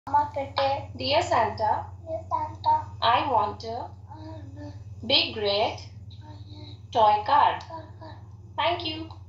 Dear Santa, I want a big red toy car. Thank you.